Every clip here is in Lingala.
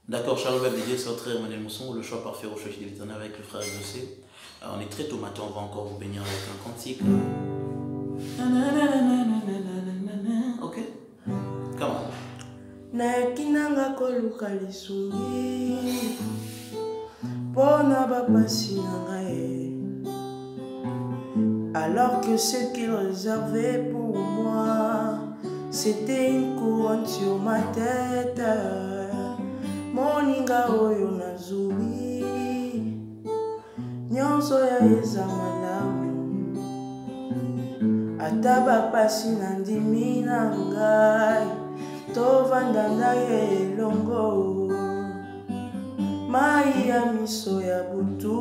D'accord, Charles Babédier, Sautré, Emmanuel Mousson, le choix parfait au choix de l'éternel avec le frère Exaucé. On est très tôt matin, on va encore vous bénir avec un cantique. Ok? Comment? Nayakinanga koluka lisungi pona bapasi na ngai, alors que ce qu'il réservait pour moi c'était une couronne sur ma tête. Moninga oyo nazui nyonso ya eza malamu, ata bapasi na ndimi na ngai tovanda na ye elongo. Mai ya miso ya butu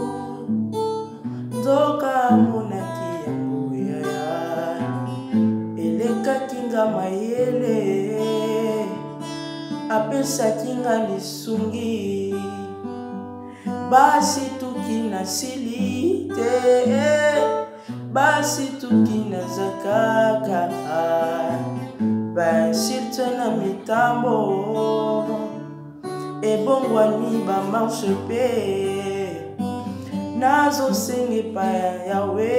nzoka amonaki yango yaya, elekaki nga mayele apesaki nga lisungi. Basi tuki na sili te, basi tuki na zakaka, bainsulte na mitambo ebongwani bamarshe pe nazosenga epai ya Yawe,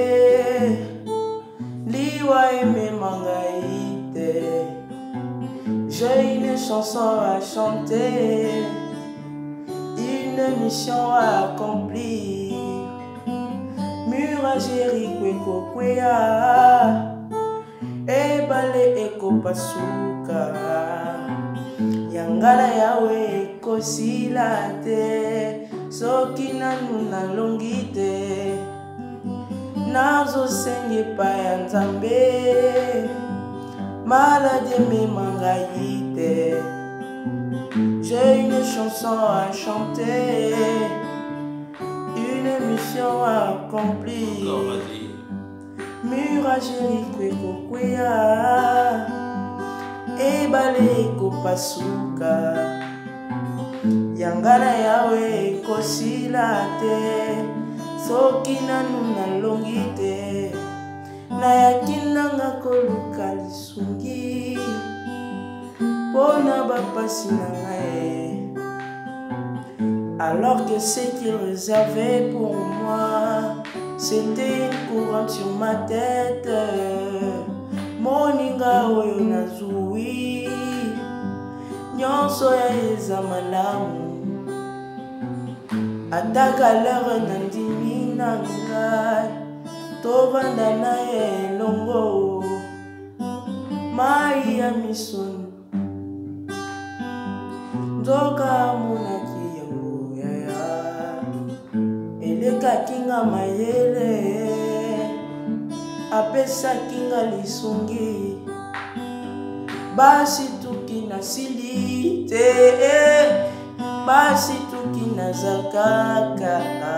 liwa emema ngai te. J'ai une chanson à chanter, une mission à accomplir. Mur à Jéricho ekokwea, ebale ekopasuka, yangala yawe ekosila te. Soki nanu nalongi te, nazosenga epai ya Nzambe, maladi emema ngai te. J'ai une chanson à chanter, une mission à accomplir. Mur à Jéricho ekokwea, ebale ekopasuka, yangala yawe ekosila te. Soki nanu nalongi te, nayakinanga koluka lisungi pona bapasi na ngai, alors que ce qu'il réservait pour moi c'était une couronne sur ma tête. Moninga oyo nazui nyonso ya eza malamu, ata galere na ndimi na ngai tovanda na ye elongo. Mai ya miso nzoka amonaki yango yaya, elekaki nga mayele apesaki nga lisungi. Basi tuki na sili te, basi tuki na zakaka,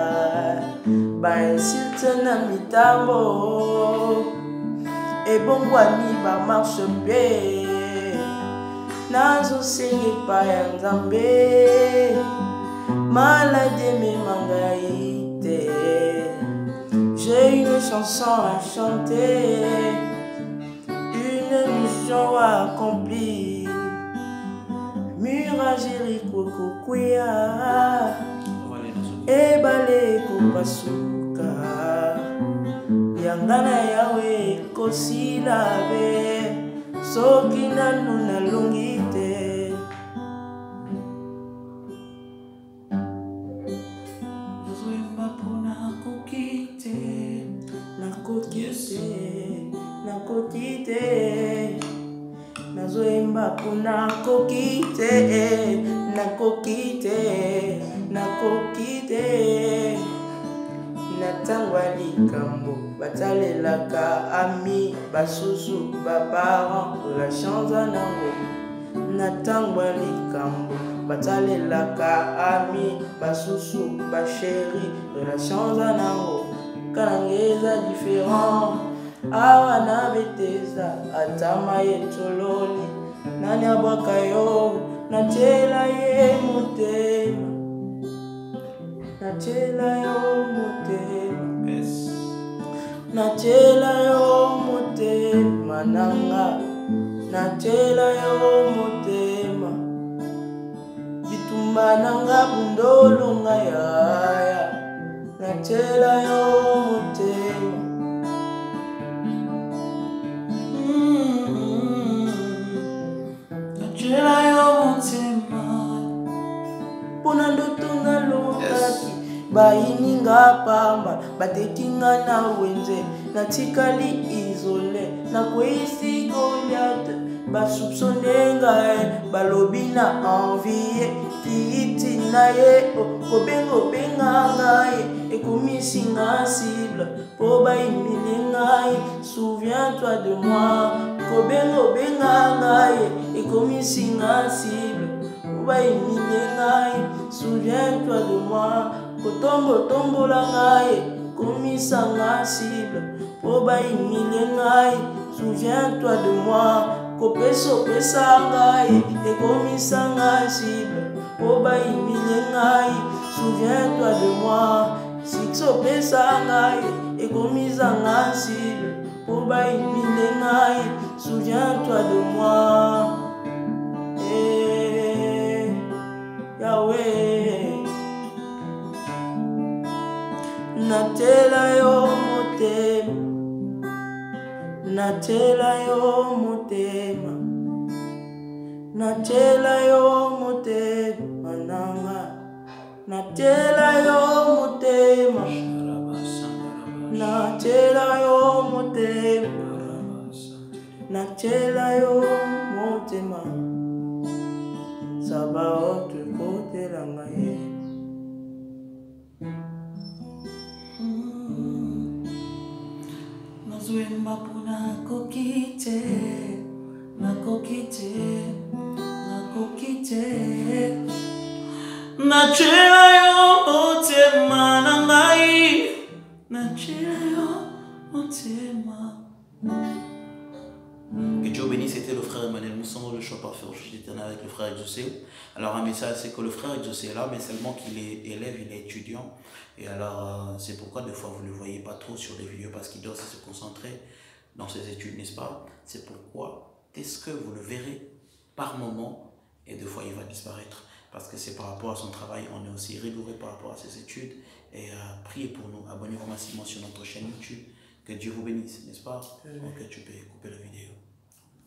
bainsulte na mitambo ebongwani bamarshe pe nazosenga epai ya Nzambe, maladi emema ngai te. J'ai une chanson à chanter, une mission à accomplir. Mur à Jéricho ekokwea, ebale ekopasuka, yangana yawe ekosila be. Soki nanu nalongi te, nazoyemba mpona nakoki te, nakoki te, nakoki te. Nazoyemba mpona nakoki te, nakoki te, nakoki te. Na ntango ya likambo batalelaka ami basusu baparent relations nango. Na ntango ya likambo batalelaka ami basusu basheri relations nango. Kanange eza différent awa na beteza atama etololi, nani abwaka yo natiela ye motema, natiela yo motema, natiela yo motema nanga, natiela yo motema. mananga bundolo ngaya natela yo motema natela yo motema pona ndoto nalotaki bayininga pamba batekinga na wenze natikali isole nakweyisi Goliath basupsonenga balobi na envie kiiti na ye kobenga ngai ekomisinga cible po bayimile ngai souviens-toi de moi kobenga ngai ekomisinga cible po bayimile ngai souviens-toi de moi kotombola ngai komisanga cible po bayimile ngai souviens-toi de moi kopesa ngai ekomisanga cible po bayimile ngai souviens-toi de moi sikopesa ngai ekomisanga cible po bayimile ngai souviens-toi de moi Yahweh natela yo motema natela yo motema natela yo motema nanga natela yo motema natela yo motema natela yo motema Sabaoth kotela ngai nazwemba pona kokite natela yo motema na ngai natela yo motema. Que Dieu bénisse, c'était le frère Emmanuel Mousson, le choix parfait au chef d'Éternel avec le frère Exaucé. Alors un message, c'est que le frère Exaucé est là, mais seulement qu'il est élève, il est étudiant. Et alors c'est pourquoi des fois vous ne le voyez pas trop sur les vidéos parce qu'il doit se concentrer dans ses études, n'est-ce pas? C'est pourquoi est-ce que vous le verrez par moment et des fois il va disparaître. Parce que c'est par rapport à son travail, on est aussi rigoureux par rapport à ses études. Et priez pour nous, abonnez-vous massivement sur notre chaîne YouTube. Que Dieu vous bénisse, n'est-ce pas? Ok, tu peux couper la vidéo.